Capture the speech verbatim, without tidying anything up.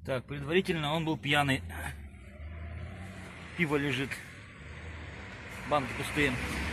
Так, предварительно он был пьяный. Пиво лежит. Банки пустые.